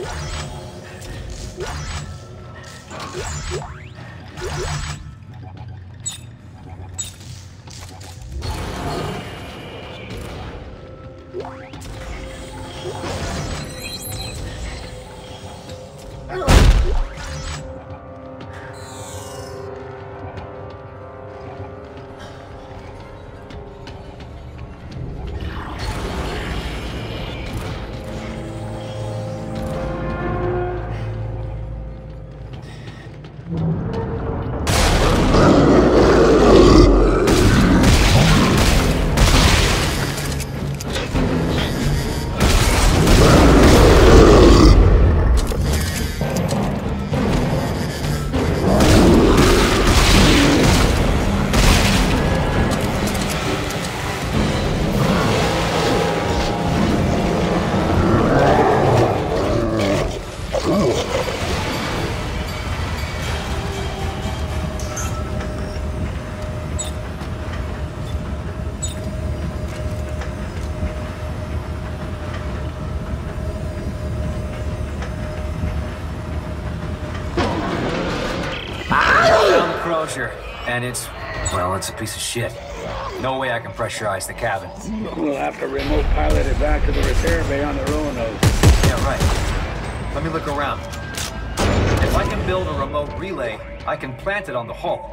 And it's a piece of shit. No way I can pressurize the cabin. We'll have to remote pilot it back to the repair bay on the Roanoke. Yeah, right. Let me look around. If I can build a remote relay, I can plant it on the hull.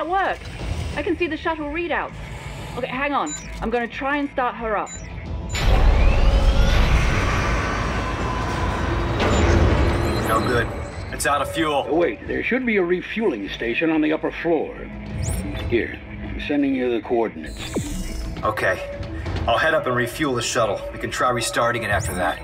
that worked. I can see the shuttle readouts. Okay, hang on. I'm going to try and start her up. No good. It's out of fuel. Oh, wait, there should be a refueling station on the upper floor. Here, I'm sending you the coordinates. Okay. I'll head up and refuel the shuttle. We can try restarting it after that.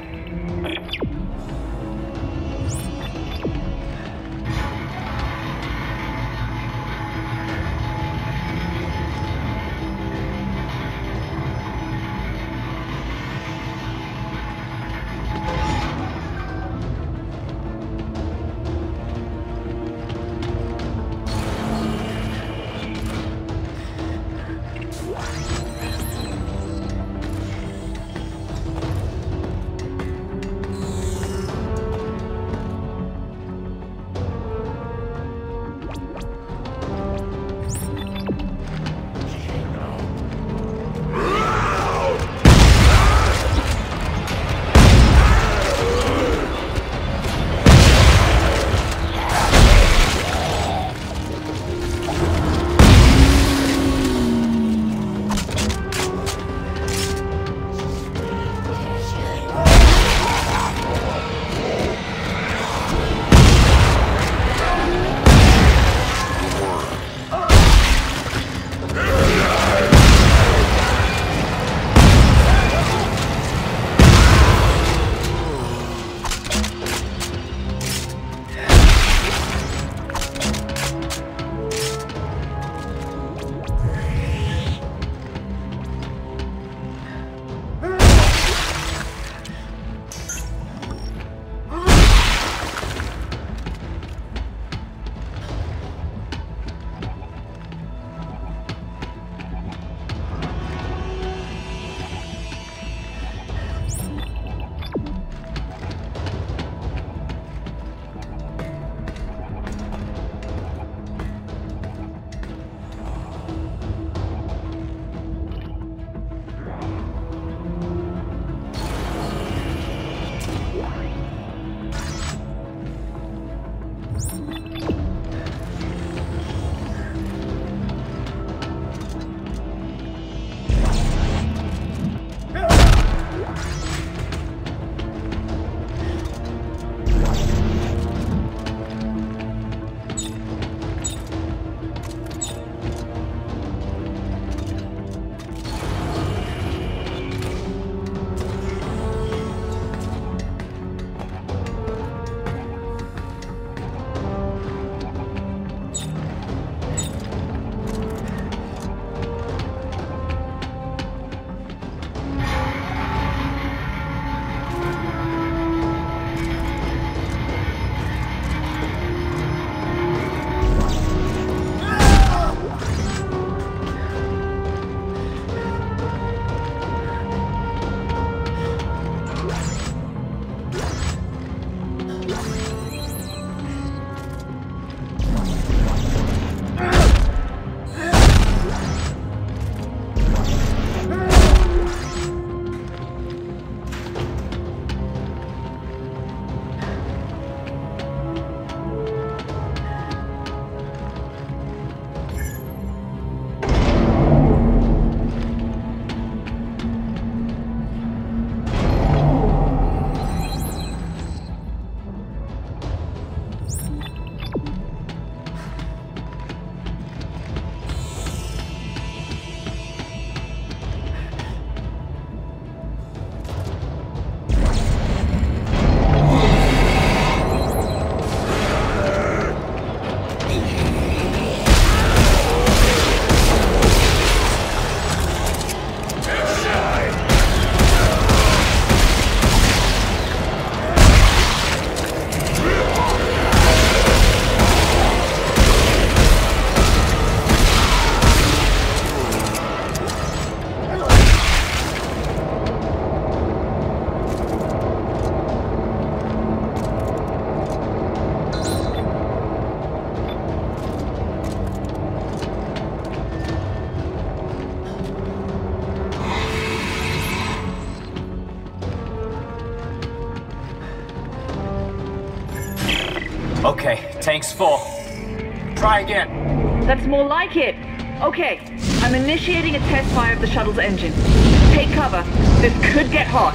Okay, tank's full. Try again. That's more like it. Okay, I'm initiating a test fire of the shuttle's engine. Take cover. This could get hot.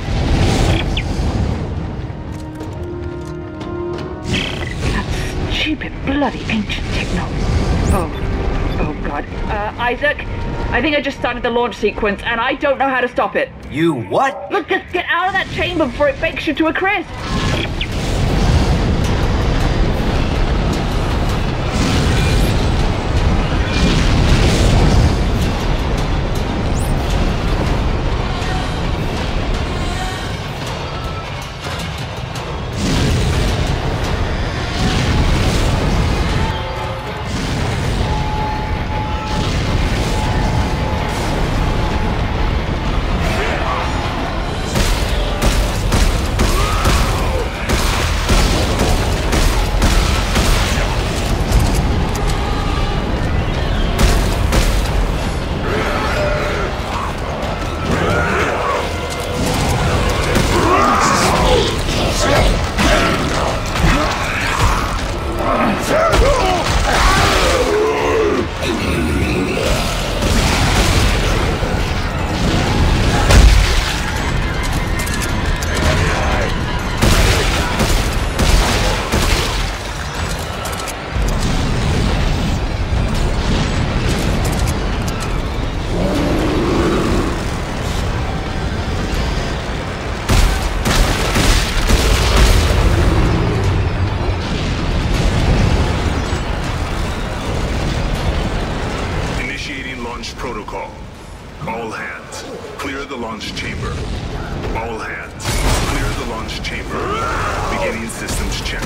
That stupid, bloody ancient techno. Oh God. Isaac, I think I just started the launch sequence, and I don't know how to stop it. You what? Look, just get out of that chamber before it bakes you to a crisp. Protocol. All hands, clear the launch chamber. All hands, clear the launch chamber. Beginning systems check.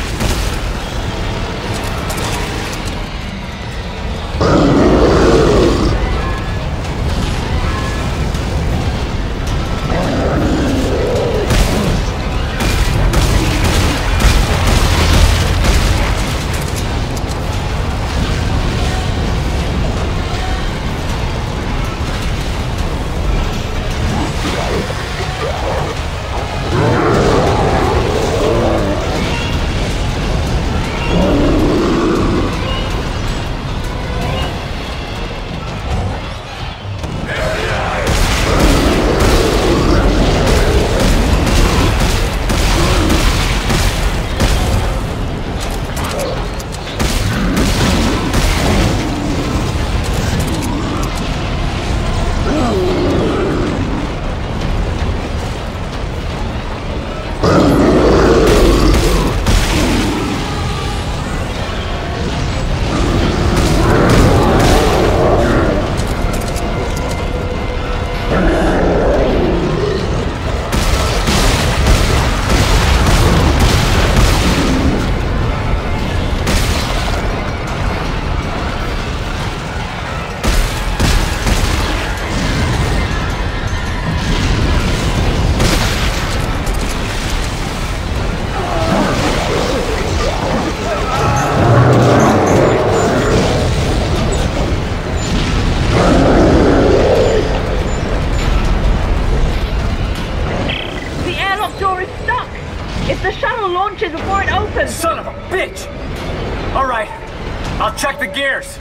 Before it opens! Son of a bitch! Alright, I'll check the gears.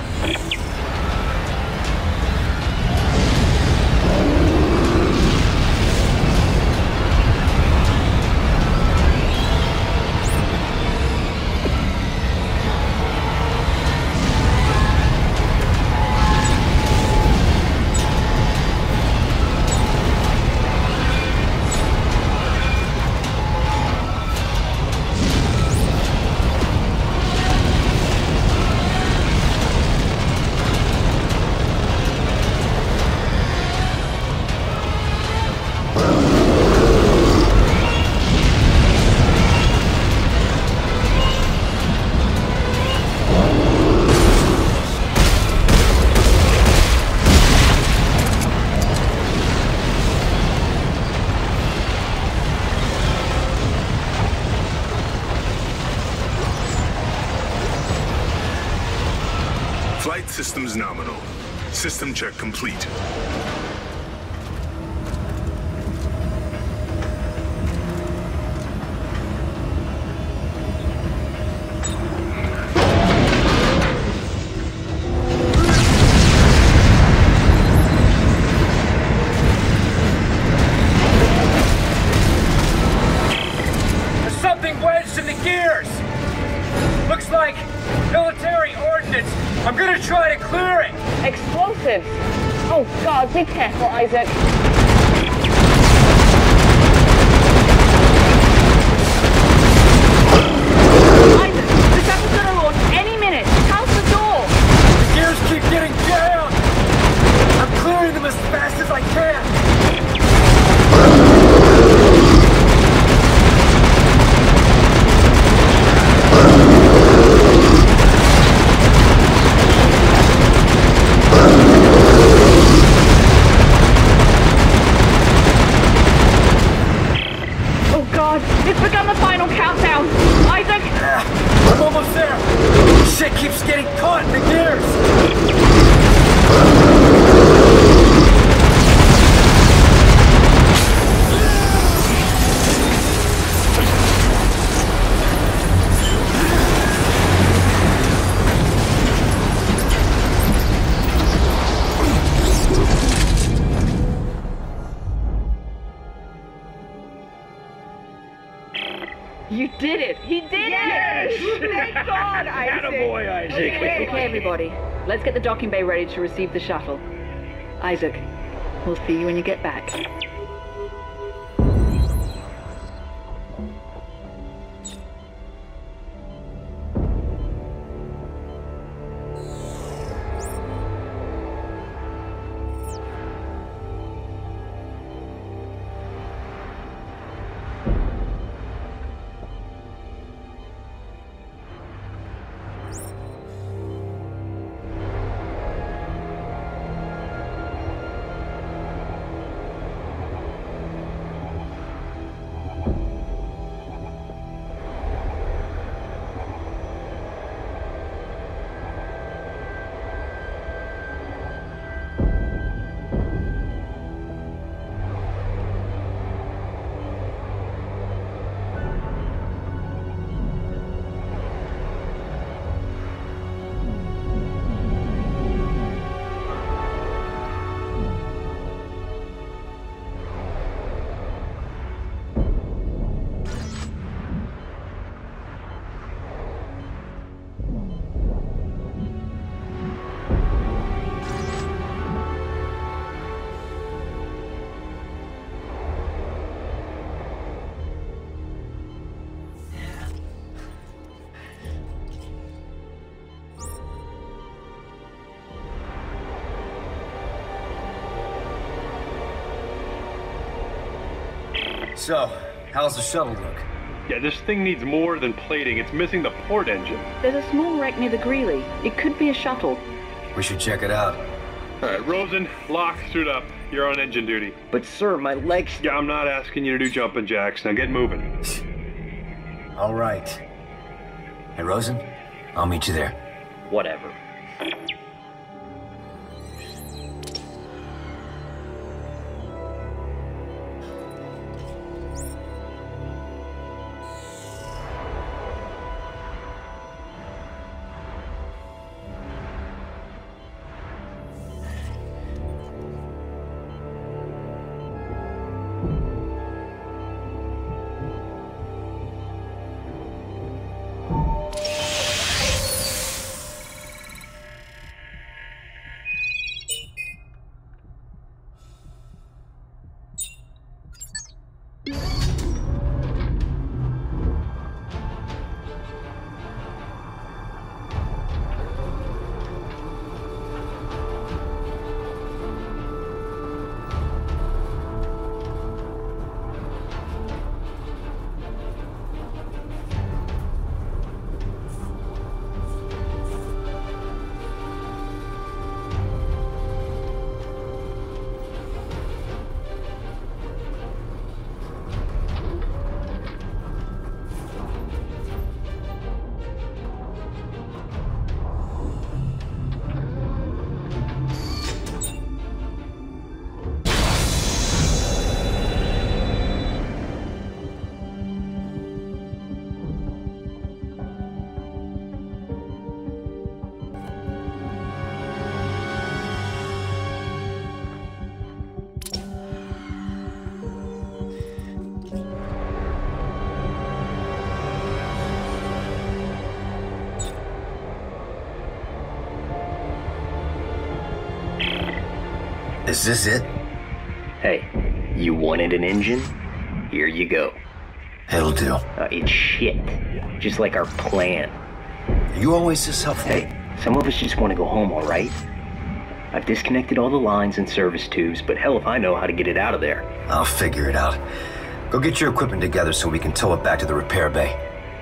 Flight systems nominal. System check complete. explosives. Oh God, be careful, Isaac. Isaac, the shuttle's gonna launch any minute. How's the door? The gears keep getting jammed! I'm clearing them as fast as I can! Oh God, it's begun the final countdown. Isaac! I'm almost there! Shit keeps getting caught in the gears! You did it! He did it! Thank God, Isaac! Attaboy, Isaac. Okay, everybody. Let's get the docking bay ready to receive the shuttle. Isaac, we'll see you when you get back. So, how's the shuttle look? Yeah, this thing needs more than plating. It's missing the port engine. There's a small wreck near the Greeley. It could be a shuttle. We should check it out. All right, Rosen, lock, suit up. You're on engine duty. But sir, my legs... Yeah, I'm not asking you to do jumping jacks. Now get moving. All right. Hey, Rosen, I'll meet you there. Whatever. Is this it? Hey, you wanted an engine? Here you go. It'll do. It's shit. Just like our plan. You always this helpful. Hey, some of us just want to go home, all right? I've disconnected all the lines and service tubes, but hell if I know how to get it out of there. I'll figure it out. Go get your equipment together so we can tow it back to the repair bay.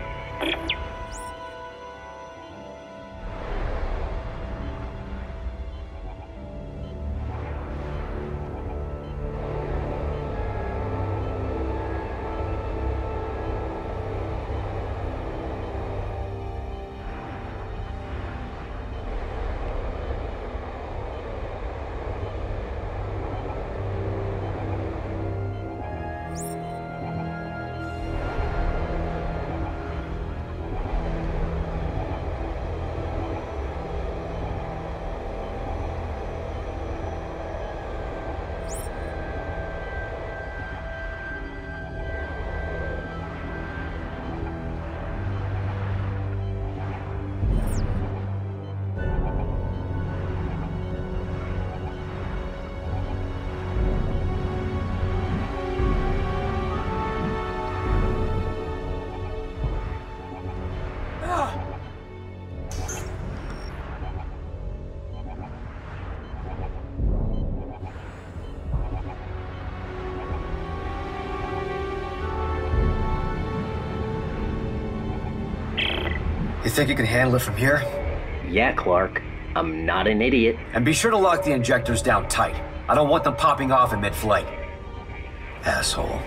You think you can handle it from here? Yeah, Clark. I'm not an idiot. And be sure to lock the injectors down tight. I don't want them popping off in mid-flight. Asshole.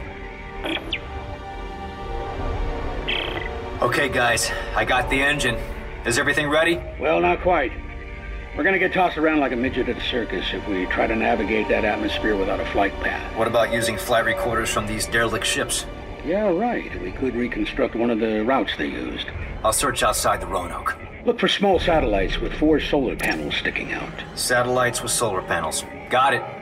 Okay, guys. I got the engine. Is everything ready? Well, not quite. We're gonna get tossed around like a midget at a circus if we try to navigate that atmosphere without a flight path. What about using flight recorders from these derelict ships? Yeah, right. We could reconstruct one of the routes they used. I'll search outside the Roanoke. Look for small satellites with 4 solar panels sticking out. Satellites with solar panels. Got it.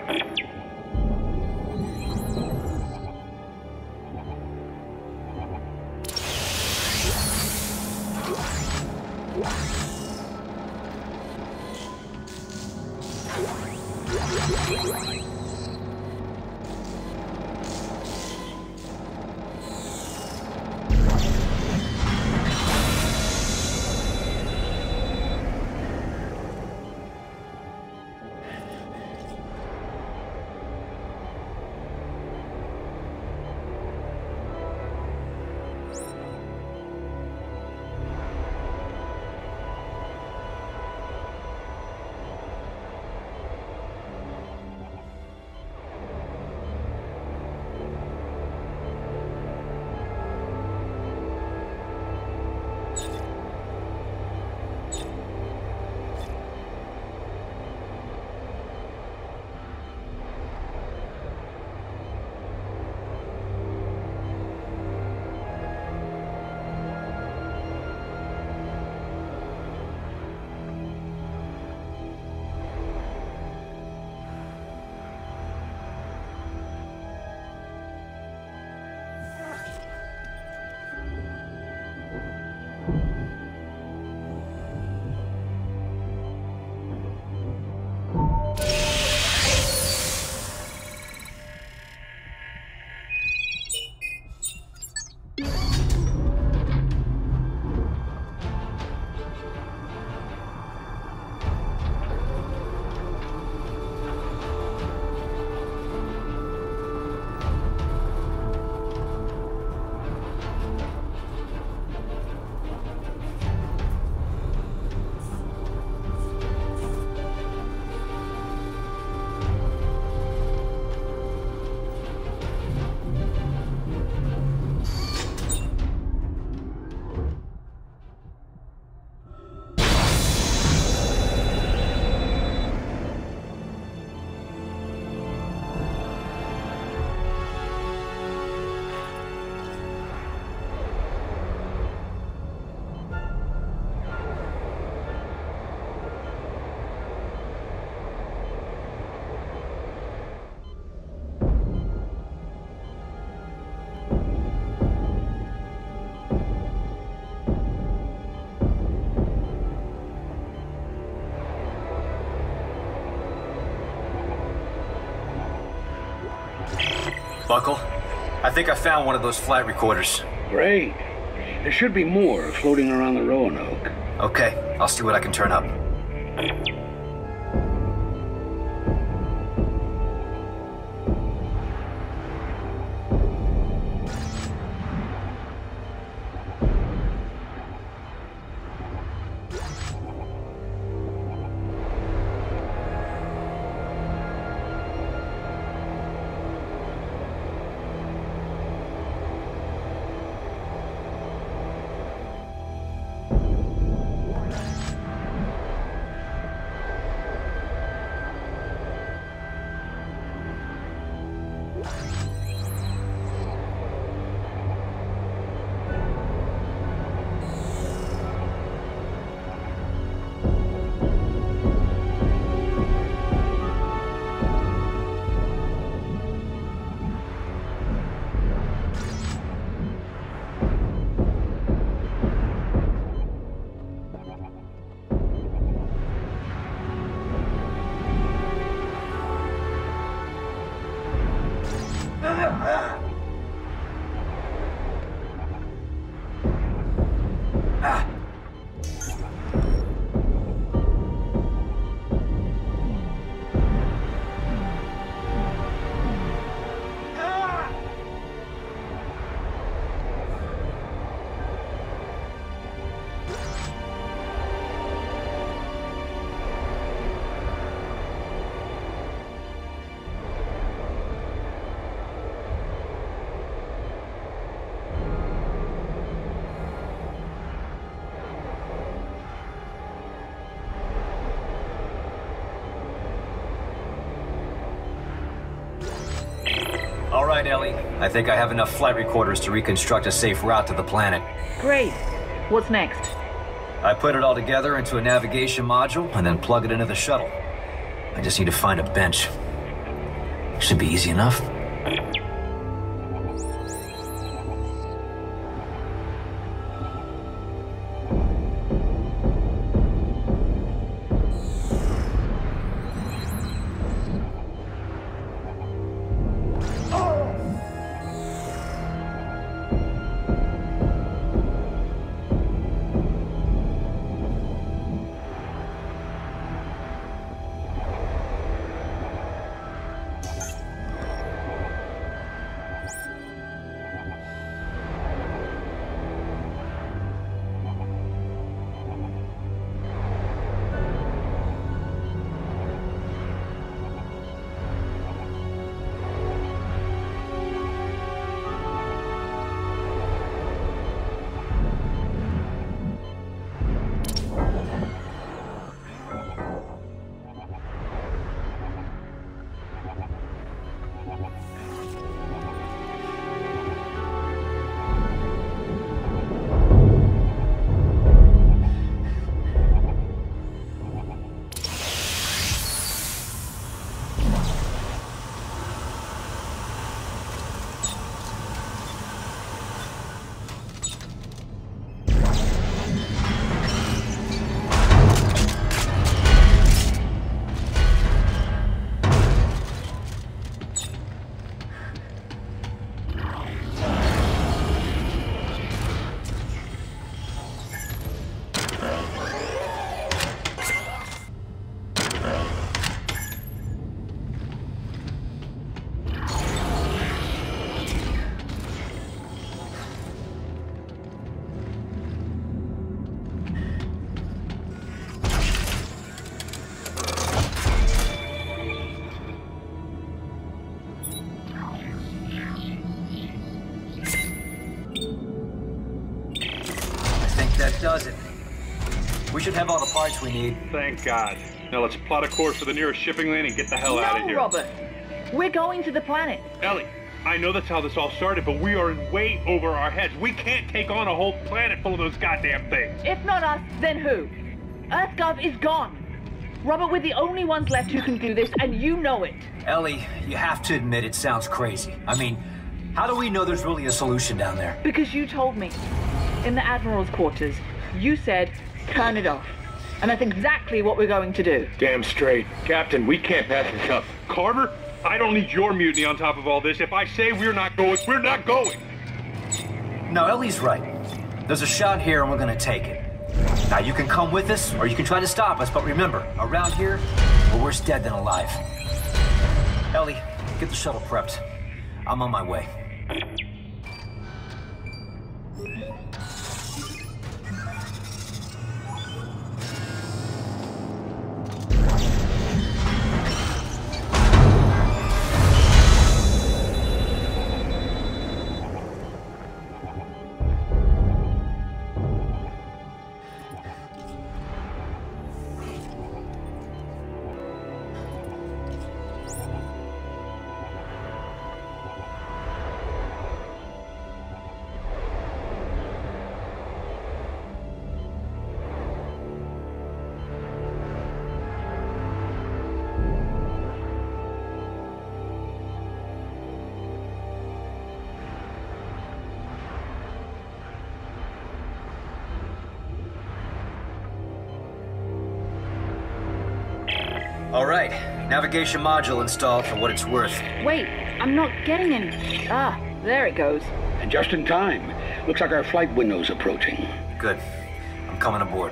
Buckle, I think I found one of those flight recorders. Great. There should be more floating around the Roanoke. Okay, I'll see what I can turn up. All right, Ellie. I think I have enough flight recorders to reconstruct a safe route to the planet. Great. What's next? I put it all together into a navigation module and then plug it into the shuttle. I just need to find a bench. Should be easy enough. That does it. We should have all the parts we need. Thank God. Now let's plot a course for the nearest shipping lane and get the hell out of here. No, Robert. We're going to the planet. Ellie, I know that's how this all started, but we are way over our heads. We can't take on a whole planet full of those goddamn things. If not us, then who? EarthGov is gone. Robert, we're the only ones left who can do this, and you know it. Ellie, you have to admit it sounds crazy. I mean, how do we know there's really a solution down there? Because you told me. In the Admiral's quarters, you said, turn it off. And that's exactly what we're going to do. Damn straight. Captain, we can't pass this up. Carter, I don't need your mutiny on top of all this. If I say we're not going, we're not going. No, Ellie's right. There's a shot here and we're gonna take it. Now you can come with us, or you can try to stop us, but remember, around here, we're worse dead than alive. Ellie, get the shuttle prepped. I'm on my way. All right, navigation module installed for what it's worth. Wait, I'm not getting any. Ah, there it goes. And just in time. Looks like our flight window's approaching. Good. I'm coming aboard.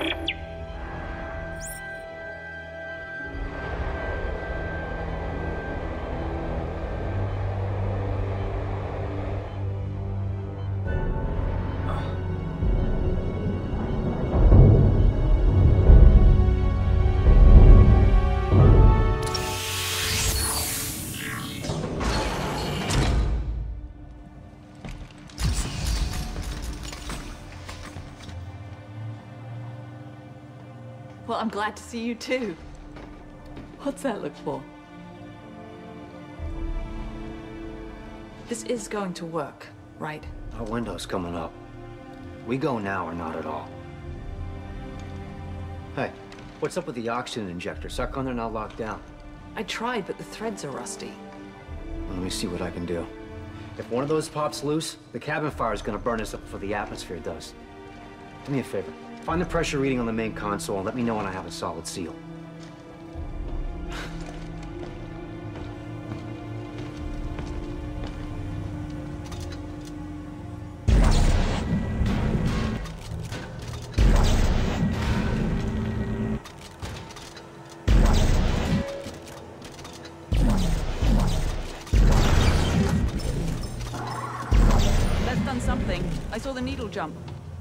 Well, I'm glad to see you too. What's that look for? This is going to work, right? Our window's coming up. We go now or not at all. Hey, what's up with the oxygen injector? Suck on, they're not locked down. I tried, but the threads are rusty. Well, let me see what I can do. If one of those pops loose, the cabin fire is gonna burn us up before the atmosphere does. Do me a favor. Find the pressure reading on the main console and let me know when I have a solid seal. That's done something. I saw the needle jump.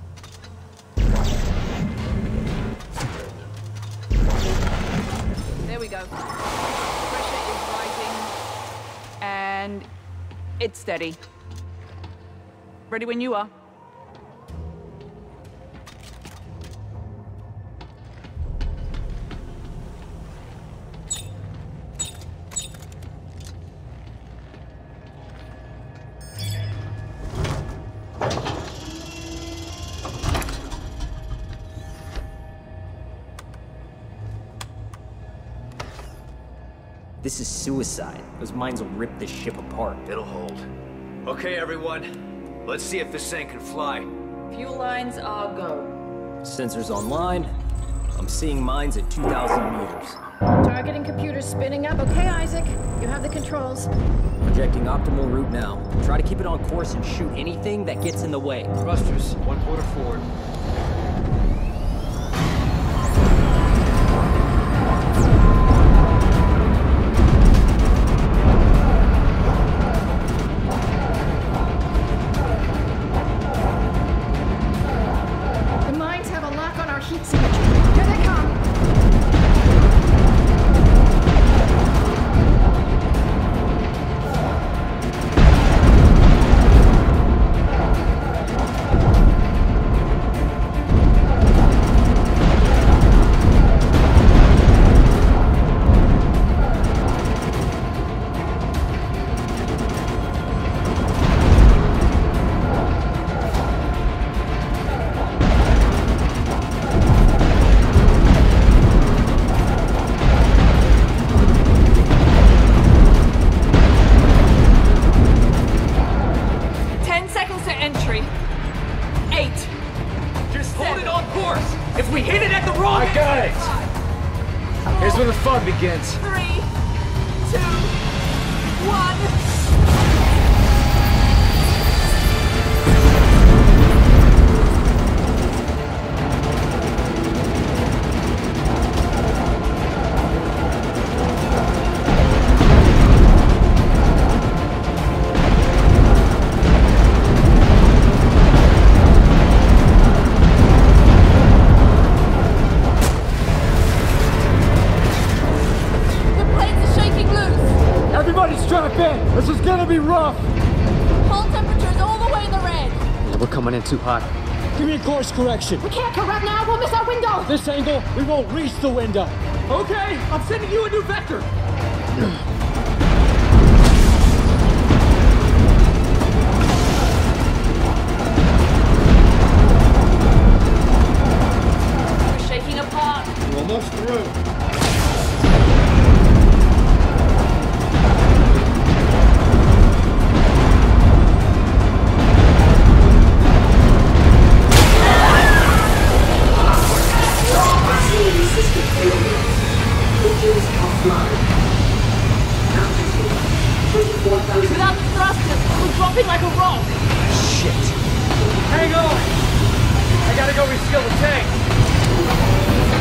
There we go. Pressure is rising. And it's steady. Ready when you are. This is suicide. Those mines will rip this ship apart. It'll hold. Okay, everyone. Let's see if this thing can fly. Fuel lines are go. Sensors online. I'm seeing mines at 2,000 meters. Targeting computers spinning up. Okay, Isaac. You have the controls. Projecting optimal route now. Try to keep it on course and shoot anything that gets in the way. Thrusters, 1 quarter forward. Here's where the fun begins. 3, 2, Hull temperature's all the way in the red. Yeah, we're coming in too hot. Give me a course correction. We can't correct now. We'll miss our window. This angle, we won't reach the window. Okay, I'm sending you a new vector. We're shaking apart. We're almost through. Without the thrusters, we're dropping like a rock. Shit. Hang on. I gotta go reskill the tank.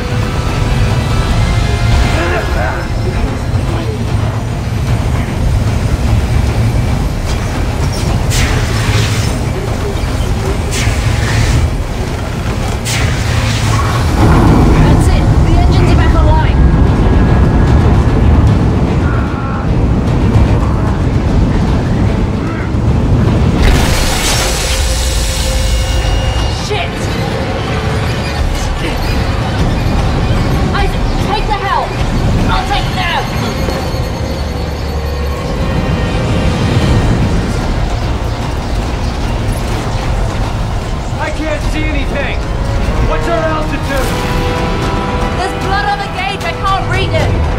That's it. The engines are back online. Shit! Isaac, take the helm! I'll take now! I can't see anything. What's our altitude? There's blood on the gauge, I can't read it!